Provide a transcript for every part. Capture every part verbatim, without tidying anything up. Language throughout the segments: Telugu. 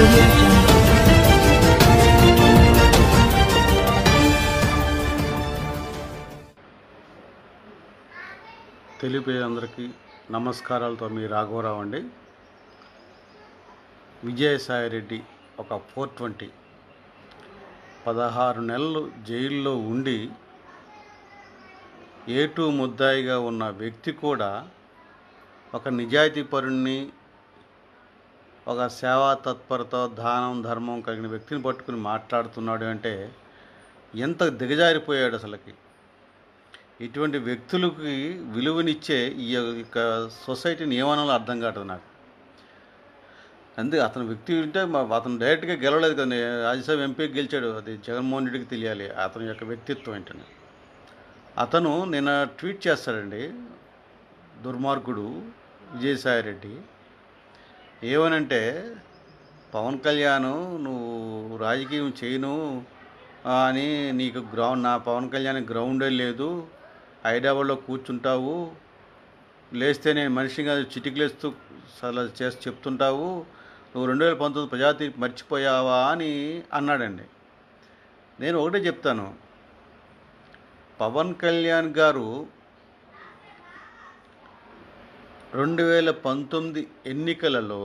audio jungle. తెలుగు అందరికీ నమస్కారాలతో మీ రాఘవరావు అండి. విజయసాయి రెడ్డి ఒక ఫోర్ ట్వంటీ పదహారు నెలలు జైల్లో ఉండి ఏ టూ ముద్దాయిగా ఉన్న వ్యక్తి కూడా ఒక నిజాయితీపరుణ్ణి, ఒక సేవా తత్పరత, దానం ధర్మం కలిగిన వ్యక్తిని పట్టుకుని మాట్లాడుతున్నాడు అంటే ఎంత దిగజారిపోయాడు అసలుకి. ఇటువంటి వ్యక్తులకి విలువనిచ్చే ఈ యొక్క సొసైటీని ఏమనాలో అర్థం కావట్లేదు నాకు. అందుకే అతను వ్యక్తి ఉంటే అతను డైరెక్ట్గా గెలవలేదు కదా, రాజ్యసభ ఎంపీకి గెలిచాడు, అది జగన్మోహన్ రెడ్డికి తెలియాలి అతని యొక్క వ్యక్తిత్వం ఏంటని. అతను నిన్న ట్వీట్ చేస్తాడండి, దుర్మార్గుడు విజయసాయి రెడ్డి. ఏమనంటే, పవన్ కళ్యాణ్ నువ్వు రాజకీయం చేయను అని నీకు గ్రౌండ్, నా పవన్ కళ్యాణ్ గ్రౌండే లేదు, హైదరాబాద్లో కూర్చుంటావు, లేస్తే నేను మనిషిగా చిటికలేస్తూ అలా చేసి చెప్తుంటావు, నువ్వు రెండు వేల పంతొమ్మిది ప్రజాతీర్పు మర్చిపోయావా అని అన్నాడండి. నేను ఒకటే చెప్తాను, పవన్ కళ్యాణ్ గారు రెండు వేల పంతొమ్మిది ఎన్నికలలో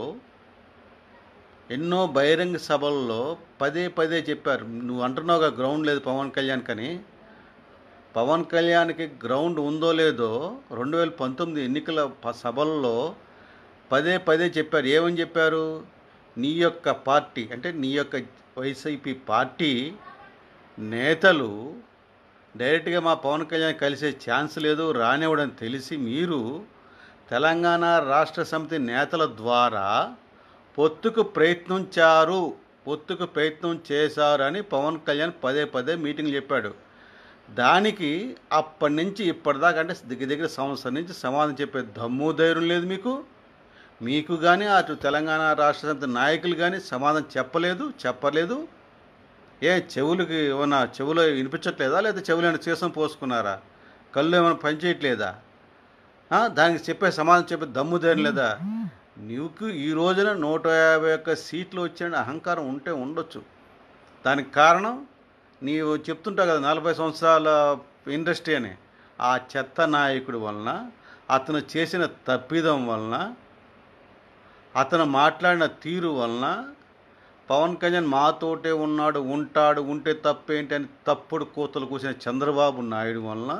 ఎన్నో బహిరంగ సభల్లో పదే పదే చెప్పారు. నువ్వు అంటున్నావుగా గ్రౌండ్ లేదు పవన్ కళ్యాణ్ కని. పవన్ కళ్యాణ్కి గ్రౌండ్ ఉందో లేదో రెండు వేల పంతొమ్మిది ఎన్నికల సభల్లో పదే పదే చెప్పారు. ఏమని చెప్పారు? నీ యొక్క పార్టీ అంటే నీ యొక్క వైసీపీ పార్టీ నేతలు డైరెక్ట్గా మా పవన్ కళ్యాణ్ కలిసే ఛాన్స్ లేదు, రానివ్వడం తెలిసి మీరు తెలంగాణ రాష్ట్ర సమితి నేతల ద్వారా పొత్తుకు ప్రయత్నించారు పొత్తుకు ప్రయత్నం చేశారు అని పవన్ కళ్యాణ్ పదే పదే మీటింగ్లు చెప్పాడు. దానికి అప్పటి నుంచి ఇప్పటిదాకా అంటే దగ్గర దగ్గర సంవత్సరం నుంచి సమాధానం చెప్పే దమ్ము ధైర్యం లేదు మీకు. మీకు కానీ అటు తెలంగాణ రాష్ట్ర సమితి నాయకులు కానీ సమాధానం చెప్పలేదు చెప్పలేదు ఏ చెవులకి ఏమన్నా చెవులో వినిపించట్లేదా, లేదా చెవులు ఏమైనా చేసం పోసుకున్నారా, కళ్ళు ఏమైనా పనిచేయట్లేదా, దానికి చెప్పే సమాధానం చెప్పే దమ్ము ధైర్యం లేదా? నీకు ఈ రోజున నూట యాభై ఒక్క సీట్లు వచ్చే అహంకారం ఉంటే ఉండొచ్చు. దానికి కారణం నీవు చెప్తుంటావు కదా నలభై సంవత్సరాల ఇండస్ట్రీ అని. ఆ చెత్త నాయకుడి వలన, అతను చేసిన తప్పిదం వలన, అతను మాట్లాడిన తీరు వలన పవన్ కళ్యాణ్ మాతోటే ఉన్నాడు, ఉంటాడు, ఉంటే తప్పేంటి అని తప్పుడు కోతలు కూసిన చంద్రబాబు నాయుడు వలన,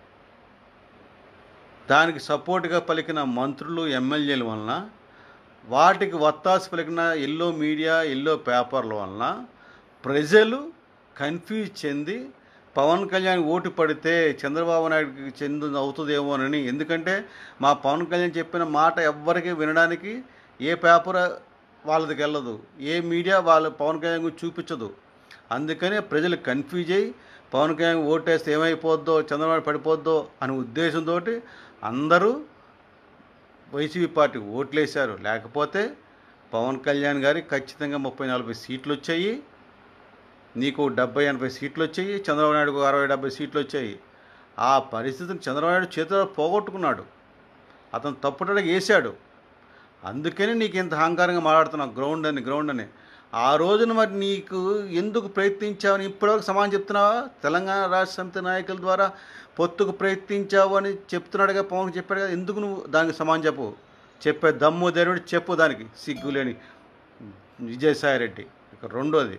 దానికి సపోర్ట్గా పలికిన మంత్రులు ఎమ్మెల్యేల వలన, వాటికి వత్తాసు పలికిన ఎల్లో మీడియా ఎల్లో పేపర్ల వలన ప్రజలు కన్ఫ్యూజ్ చెంది పవన్ కళ్యాణ్ ఓటు పడితే చంద్రబాబు నాయుడుకి చెందు అవుతుందేమోనని. ఎందుకంటే మా పవన్ కళ్యాణ్ చెప్పిన మాట ఎవ్వరికి వినడానికి ఏ పేపర్ వాళ్ళకి వెళ్ళదు, ఏ మీడియా వాళ్ళు పవన్ కళ్యాణ్ గురించి చూపించదు. అందుకనే ప్రజలు కన్ఫ్యూజ్ అయ్యి పవన్ కళ్యాణ్ ఓటేస్తే ఏమైపోద్దో, చంద్రబాబు పడిపోద్దో అనే ఉద్దేశంతో అందరూ వైసీపీ పార్టీ ఓట్లేశారు. లేకపోతే పవన్ కళ్యాణ్ గారికి ఖచ్చితంగా ముప్పై నలభై సీట్లు వచ్చాయి, నీకు డెబ్బై ఎనభై సీట్లు వచ్చాయి, చంద్రబాబు నాయుడుకు అరవై డెబ్బై సీట్లు వచ్చాయి. ఆ పరిస్థితిని చంద్రబాబు నాయుడు చేతిలో పోగొట్టుకున్నాడు, అతను తప్పుటడికి వేశాడు. అందుకని నీకు ఇంత అహంకారంగా మాట్లాడుతున్నావు గ్రౌండ్ అని గ్రౌండ్ అని. ఆ రోజున మరి నీకు ఎందుకు ప్రయత్నించావని ఇప్పటివరకు సమాధానం చెప్తున్నావా? తెలంగాణ రాష్ట్ర సమితి నాయకుల ద్వారా పొత్తుకు ప్రయత్నించావు అని చెప్తున్నాడుగా పవన్ చెప్పాడు కదా, ఎందుకు నువ్వు దానికి సమాధానం చెప్పు? చెప్పే దమ్ము ధైర్యుడు చెప్పు, దానికి సిగ్గులేని విజయసాయి రెడ్డి. ఇక రెండోది,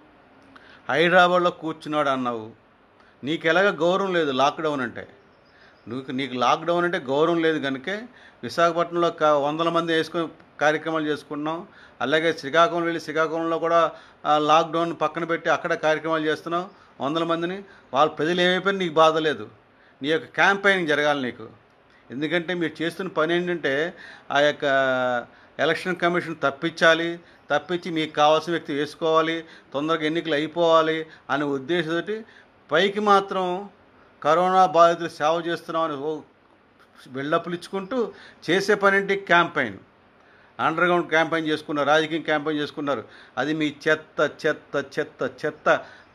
హైదరాబాద్లో కూర్చున్నాడు అన్నావు. నీకు ఎలాగ గౌరవం లేదు లాక్డౌన్ అంటే. నువ్వు నీకు లాక్డౌన్ అంటే గౌరవం లేదు కనుకే విశాఖపట్నంలో కా వందల మంది వేసుకొని కార్యక్రమాలు చేసుకుంటున్నాం. అలాగే శ్రీకాకుళం వెళ్ళి శ్రీకాకుళంలో కూడా లాక్డౌన్ పక్కన పెట్టి అక్కడ కార్యక్రమాలు చేస్తున్నాం వందల మందిని. వాళ్ళ ప్రజలు ఏమైపోయినా నీకు బాధ లేదు. నీ యొక్క క్యాంపెయినింగ్ జరగాలి నీకు. ఎందుకంటే మీరు చేస్తున్న పని ఏంటంటే ఆ యొక్క ఎలక్షన్ కమిషన్ తప్పించాలి, తప్పించి మీకు కావాల్సిన వ్యక్తి వేసుకోవాలి, తొందరగా ఎన్నికలు అయిపోవాలి అనే ఉద్దేశంతో పైకి మాత్రం కరోనా బాధితులు సేవ చేస్తున్నామని బిల్డప్లు ఇచ్చుకుంటూ చేసే పని ఏంటి? క్యాంపెయిన్, అండర్ గ్రౌండ్ క్యాంపెయిన్ చేసుకున్నారు, రాజకీయ క్యాంపెయిన్ చేసుకున్నారు. అది మీ చెత్త చెత్త చెత్త చెత్త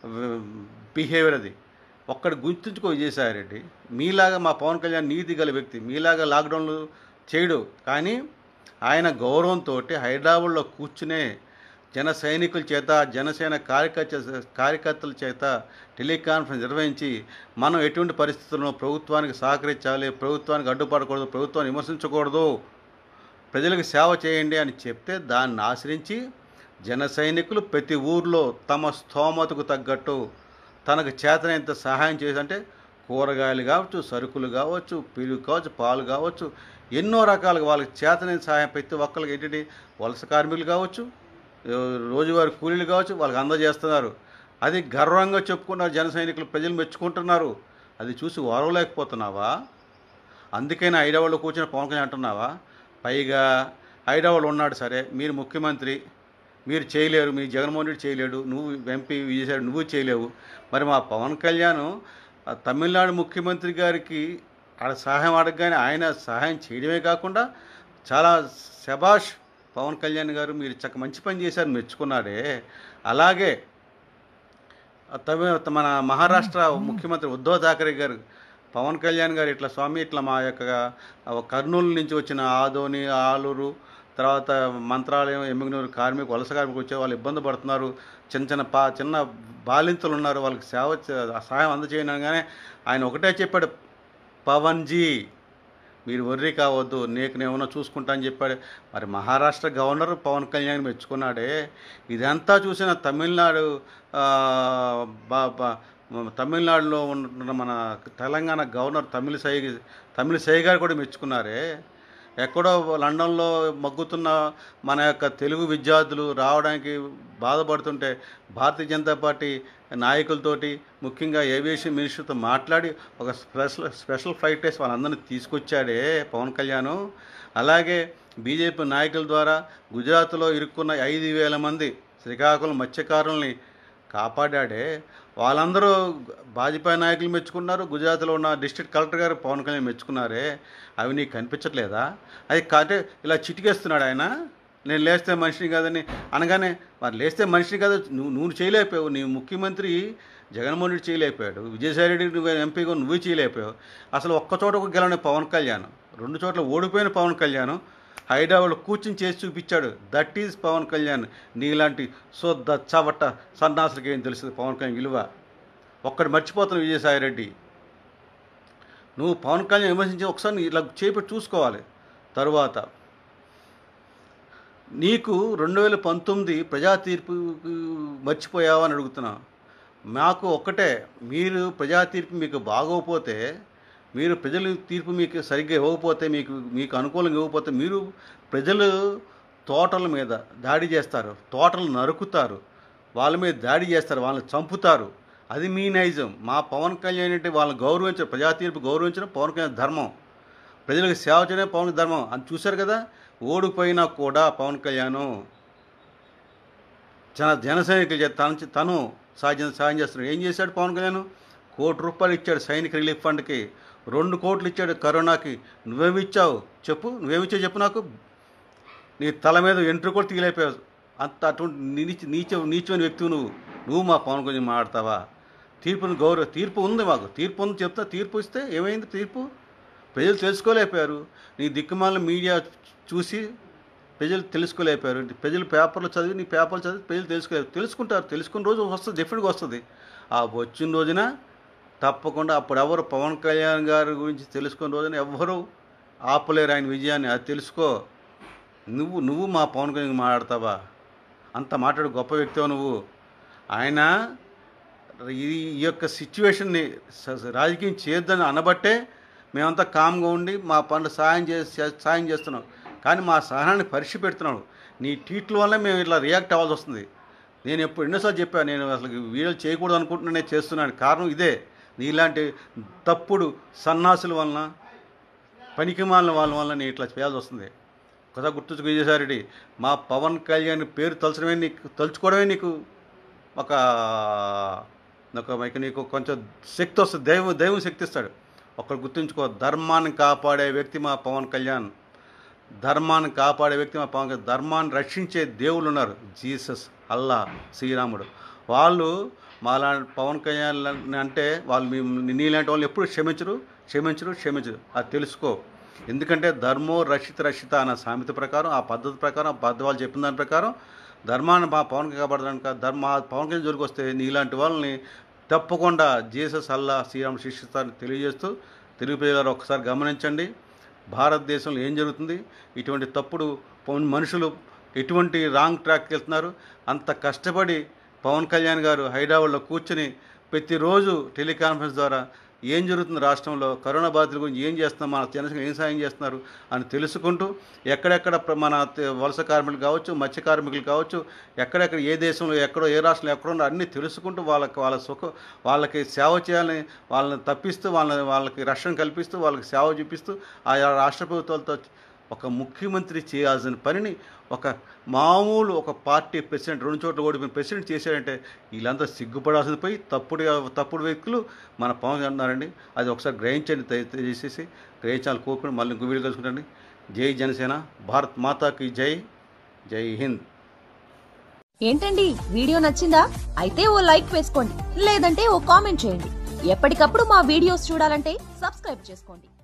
బిహేవియర్. అది ఒక్కడి గుర్తుంచుకో విజయసాయి రెడ్డి. మీలాగా మా పవన్ కళ్యాణ్ నీతి గల వ్యక్తి, మీలాగా లాక్డౌన్లు చేయడు. కానీ ఆయన గౌరవంతో హైదరాబాద్లో కూర్చునే జన సైనికుల చేత, జనసేన కార్యకర్త కార్యకర్తల చేత టెలికాన్ఫరెన్స్ నిర్వహించి మనం ఎటువంటి పరిస్థితుల్లో ప్రభుత్వానికి సహకరించాలి, ప్రభుత్వానికి అడ్డుపడకూడదు, ప్రభుత్వాన్ని విమర్శించకూడదు, ప్రజలకు సేవ చేయండి అని చెప్తే దాన్ని ఆశ్రయించి జన సైనికులు ప్రతి ఊర్లో తమ స్తోమతకు తగ్గట్టు తనకు చేతనైనంత సహాయం చేసి, అంటే కూరగాయలు కావచ్చు, సరుకులు కావచ్చు, పెరుగు కావచ్చు, పాలు కావచ్చు, ఎన్నో రకాలుగా వాళ్ళకి చేతనైన సహాయం ప్రతి ఒక్కరికి ఏంటంటే వలస కార్మికులు కావచ్చు, రోజువారీ కూలీలు కావచ్చు, వాళ్ళకి అందజేస్తున్నారు. అది గర్వంగా చెప్పుకున్నారు జన సైనికులు, ప్రజలు మెచ్చుకుంటున్నారు. అది చూసి ఓరవలేకపోతున్నావా? అందుకైనా హైదరాబాద్లో కూర్చొని పవన్ కళ్యాణ్ అంటున్నావా? పైగా హైదరాబాద్లో ఉన్నాడు సరే, మీరు ముఖ్యమంత్రి, మీరు చేయలేరు, మీ జగన్మోహన్ రెడ్డి చేయలేడు, నువ్వు ఎంపీ విజయసాయి నువ్వు చేయలేవు, మరి మా పవన్ కళ్యాణ్ తమిళనాడు ముఖ్యమంత్రి గారికి ఆడ సహాయం అడగగానే ఆయన సహాయం చేయడమే కాకుండా చాలా శభాష్ పవన్ కళ్యాణ్ గారు, మీరు చక్క మంచి పని చేశారు మెచ్చుకున్నాడే. అలాగే తమిళ మన మహారాష్ట్ర ముఖ్యమంత్రి ఉద్ధవ్ ఠాకరే గారు పవన్ కళ్యాణ్ గారు ఇట్లా స్వామి ఇట్లా మా యొక్క కర్నూలు నుంచి వచ్చిన ఆదోని, ఆలూరు, తర్వాత మంత్రాలయం, ఎమ్మిగనూరు కార్మిక వలస కార్మికులు వచ్చే వాళ్ళు ఇబ్బంది పడుతున్నారు, చిన్న చిన్న పా చిన్న బాలింతలు ఉన్నారు, వాళ్ళకి సేవ సహాయం అందజేయగానే ఆయన ఒకటే చెప్పాడు, పవన్జీ మీరు వర్రీ కావద్దు, నీకు నేమన్నా చూసుకుంటా అని చెప్పాడు. మరి మహారాష్ట్ర గవర్నర్ పవన్ కళ్యాణ్ మెచ్చుకున్నాడే. ఇదంతా చూసిన తమిళనాడు తమిళనాడులో ఉన్న మన తెలంగాణ గవర్నర్ తమిళిసై తమిళిసై గారు కూడా మెచ్చుకున్నారే. ఎక్కడో లండన్లో మగ్గుతున్న మన యొక్క తెలుగు విద్యార్థులు రావడానికి బాధపడుతుంటే భారతీయ జనతా పార్టీ నాయకులతోటి, ముఖ్యంగా ఏవియేషన్ మినిస్టర్తో మాట్లాడి ఒక స్పెషల్ స్పెషల్ ఫ్లైట్ వేసి వాళ్ళందరినీ తీసుకొచ్చాడే పవన్ కళ్యాణ్. అలాగే బీజేపీ నాయకుల ద్వారా గుజరాత్లో ఇరుక్కున్న ఐదు వేల మంది శ్రీకాకుళం మత్స్యకారుల్ని కాపాడాడే. వాళ్ళందరూ భాజపా నాయకులు మెచ్చుకున్నారు, గుజరాత్లో ఉన్న డిస్ట్రిక్ట్ కలెక్టర్ గారు పవన్ కళ్యాణ్ మెచ్చుకున్నారే. అవి నీకు కనిపించట్లేదా? అది కాటే ఇలా చిటికేస్తున్నాడు ఆయన, నేను లేస్తే మనిషిని కాదని అనగానే, మరి లేస్తే మనిషిని కాదు నువ్వు నువ్వు చేయలేకపోయావు, నీ ముఖ్యమంత్రి జగన్మోహన్ రెడ్డి చేయలేకపోయాడు, విజయసాయి రెడ్డి నువ్వు ఎంపీగా నువ్వు చేయలేకపోయావు. అసలు ఒక్క చోట ఒక గెలవని పవన్ కళ్యాణ్, రెండు చోట్ల ఓడిపోయిన పవన్ కళ్యాణ్ హైదరాబాద్లో కూర్చుని చేసి చూపించాడు. That is Pawan Kalyan. నీలాంటి శుద్ధ చవట సన్నాసులకి ఏం తెలుస్తుంది పవన్ కళ్యాణ్ విలువ? ఒక్కటి మర్చిపోతున్నావు విజయసాయి రెడ్డి. నువ్వు పవన్ కళ్యాణ్ విమర్శించి ఒకసారి ఇలా చేపట్టి చూసుకోవాలి. తరువాత నీకు రెండు వేల పంతొమ్మిది ప్రజా తీర్పు మర్చిపోయావా అని అడుగుతున్నా. మాకు ఒక్కటే, మీరు ప్రజా తీర్పు మీకు బాగోకపోతే, మీరు ప్రజల తీర్పు మీకు సరిగ్గా ఇవ్వకపోతే, మీకు మీకు అనుకూలంగా ఇవ్వకపోతే మీరు ప్రజలు తోటల మీద దాడి చేస్తారు, తోటలు నరుకుతారు, వాళ్ళ మీద దాడి చేస్తారు, వాళ్ళని చంపుతారు. అది మీ నైజం. మా పవన్ కళ్యాణ్ అంటే వాళ్ళని గౌరవించడం, ప్రజా తీర్పు గౌరవించడం పవన్ కళ్యాణ్ ధర్మం, ప్రజలకు సేవ చేయడం పవన్ ధర్మం అని చూశారు కదా. ఓడిపోయినా కూడా పవన్ కళ్యాణ్ చాలా జన సైనికులు చేత తను తను సాయం సాయం చేస్తున్నాడు. ఏం చేశాడు పవన్ కళ్యాణ్? కోటి రూపాయలు ఇచ్చాడు సైనిక రిలీఫ్ ఫండ్కి, రెండు కోట్లు ఇచ్చాడు కరోనాకి. నువ్వేమి ఇచ్చావు చెప్పు, నువ్వేమిచ్చావు చెప్పు నాకు. నీ తల మీద ఎంట్రుకోలు తీయలేకపోయావు. అంత అటువంటి నీచ నీచ నీచమైన వ్యక్తివి నువ్వు. నువ్వు మా పవన్ కళ్యాణ్ మాట్లాడతావా? తీర్పును గౌరవ తీర్పు ఉంది, మాకు తీర్పు ఉంది చెప్తా. తీర్పు ఇస్తే ఏమైంది? తీర్పు ప్రజలు తెలుసుకోలేకపోయారు. నీ దిక్కుమాల మీడియా చూసి ప్రజలు తెలుసుకోలేకపోయారు. ప్రజలు పేపర్లు చదివి, నీ పేపర్లు చదివి ప్రజలు తెలుసుకోలేరు. తెలుసుకుంటారు, తెలుసుకున్న రోజు వస్తుంది, డెఫినెట్గా వస్తుంది. ఆ వచ్చిన రోజున తప్పకుండా అప్పుడు ఎవరు పవన్ కళ్యాణ్ గారి గురించి తెలుసుకున్న రోజున ఎవ్వరూ ఆపలేరు ఆయన విజయాన్ని. అది తెలుసుకో. నువ్వు నువ్వు మా పవన్ కళ్యాణ్ మాట్లాడతావా? అంత మాట్లాడు గొప్ప వ్యక్తివా నువ్వు. ఆయన ఈ యొక్క సిచ్యువేషన్ని రాజకీయం చేయొద్దని అనబట్టే మేమంతా కామ్గా ఉండి మా పనులు సాయం చేసి సాయం చేస్తున్నాం. కానీ మా సహనాన్ని పరీక్ష పెడుతున్నాడు. నీ ట్వీట్ల వల్ల మేము ఇట్లా రియాక్ట్ అవ్వాల్సి వస్తుంది. నేను ఎప్పుడు ఎన్నోసార్లు చెప్పాను, నేను అసలు వీడియోలు చేయకూడదు అనుకుంటున్నా, నేను చేస్తున్నాను. కారణం ఇదే, నీలాంటి తప్పుడు సన్నాసుల వలన, పనికిమాలిన వాళ్ళ వల్ల నేను ఇట్లా చేయాల్సి వస్తుంది. ఒకసారి గుర్తుంచుకు విజయసాయిరెడ్డి, మా పవన్ కళ్యాణ్ పేరు తలుచడమే నీకు తలుచుకోవడమే నీకు ఒక నీకు కొంచెం శక్తి వస్తుంది, దైవం దైవం శక్తి ఇస్తాడు. ఒకరు గుర్తుంచుకో, ధర్మాన్ని కాపాడే వ్యక్తి మా పవన్ కళ్యాణ్. ధర్మాన్ని కాపాడే వ్యక్తి మా పవన్ కళ్యాణ్. ధర్మాన్ని రక్షించే దేవుళ్ళు ఉన్నారు, జీసస్, అల్లా, శ్రీరాముడు. వాళ్ళు మాలా పవన్ కళ్యాణ్ అంటే వాళ్ళు నీలాంటి వాళ్ళు ఎప్పుడు క్షమించరు క్షమించరు క్షమించరు అది తెలుసుకో. ఎందుకంటే ధర్మో రక్షిత రక్షిత అన్న సామెత ప్రకారం, ఆ పద్ధతి ప్రకారం, ఆ పద్ధతి వాళ్ళు చెప్పిన దాని ప్రకారం ధర్మాన్ని మా పవన్కి కాపాడడానికి ధర్మ పవన్ కళ్యాణ్ జోలికి వస్తే నీలాంటి వాళ్ళని తప్పకుండా జీసస్ అల్లా శ్రీరామ్ శిక్షిస్తారని తెలియజేస్తూ తెలుగు ప్రజలారా ఒక్కసారి గమనించండి. భారతదేశంలో ఏం జరుగుతుంది, ఇటువంటి తప్పుడు మనుషులు ఎటువంటి రాంగ్ ట్రాక్కి వెళ్తున్నారు. అంత కష్టపడి పవన్ కళ్యాణ్ గారు హైదరాబాద్లో కూర్చొని ప్రతిరోజు టెలికాన్ఫరెన్స్ ద్వారా ఏం జరుగుతుంది రాష్ట్రంలో, కరోనా బాధితుల గురించి ఏం చేస్తున్నాం, మన జనసేన ఏం సాయం చేస్తున్నారు అని తెలుసుకుంటూ ఎక్కడెక్కడ మన వలస కార్మికులు కావచ్చు, మత్స్య కార్మికులు కావచ్చు, ఎక్కడెక్కడ ఏ దేశంలో ఎక్కడో ఏ రాష్ట్రంలో ఎక్కడున్నా అన్నీ తెలుసుకుంటూ వాళ్ళకి వాళ్ళ సుఖ వాళ్ళకి సేవ చేయాలని వాళ్ళని తప్పిస్తూ వాళ్ళని వాళ్ళకి రక్షణ కల్పిస్తూ వాళ్ళకి సేవ చూపిస్తూ ఆయా రాష్ట్ర ప్రభుత్వాలతో ఒక ముఖ్యమంత్రి చేయాల్సిన పనిని ఒక మామూలు ఒక పార్టీ ప్రెసిడెంట్ రెండు చోట్ల ఓడిపోయిన ప్రెసిడెంట్ చేశాడంటే వీళ్ళంతా సిగ్గుపడాల్సింది పోయి తప్పుడు తప్పుడు వ్యక్తులు మన పవన్ అన్నారండి. అది ఒకసారి గ్రహించండి, దయచేసి గ్రహించాలని కోరుకుని మళ్ళీ ఇంకో వీడియో కలుసుకుంటండి. జై జనసేన, భారత్ మాతాకి జై, జై హింద్. ఏంటండి వీడియో నచ్చిందా? అయితే ఓ లైక్ వేసుకోండి, లేదంటే ఓ కామెంట్ చేయండి. ఎప్పటికప్పుడు మా వీడియోస్ చూడాలంటే సబ్స్క్రైబ్ చేసుకోండి.